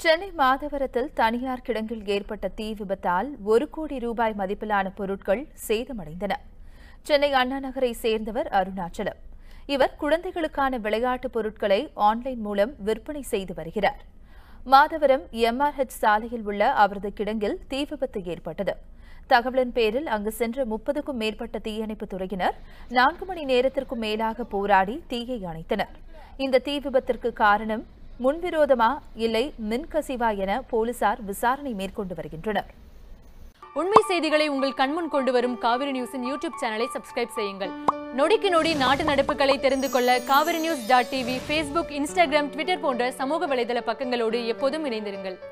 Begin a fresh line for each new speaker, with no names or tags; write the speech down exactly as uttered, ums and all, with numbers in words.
சென்னை மாதவரத்தில் தனியார் கிடங்கில் ஏற்பட்ட தீ விபத்தால் ஒரு கோடி ரூபாய் மதிப்பிலான பொருட்கள் சேதமடைந்தன. சென்னை அண்ணா நகரை சேர்ந்தவர் அருணாச்சலம். இவர் குழந்தைகளுக்கான விளையாட்டுப் பொருட்களை ஆன்லைன் மூலம் விற்பனை செய்து வருகிறார். மாதவரம் எம்ஆர்ஹெச் சாலையில் உள்ள அவரது கிடங்கில் தீ விபத்து ஏற்பட்டது. தகவலின் பேரில் அங்கு சென்ற முப்பதுக்கும் மேற்பட்ட தீயணைப்புத் துறையினர் நான்கு மணி நேரத்திற்கும் மேலாக போராடி தீயை அணைத்தனர். இந்த தீ விபத்திற்கு காரணம் முன்விரோதமா இல்லை மின்கசிவா என போலீசார் விசாரணை மேற்கொண்டு வருகின்றனர்.
உண்மை செய்திகளை உங்கள் கண்முன் கொண்டு வரும் காவிரி நியூஸின் யூடியூப் சேனலை சப்ஸ்கிரைப் செய்யுங்கள். நொடிக்கு நொடி நாட்டு நடப்புகளை தெரிந்து கொள்ள Kaveri news dot TV, Facebook, Instagram, Twitter போன்ற சமூக வலைதள பக்கங்களோடு எப்போதும் இணைந்திருங்கள்.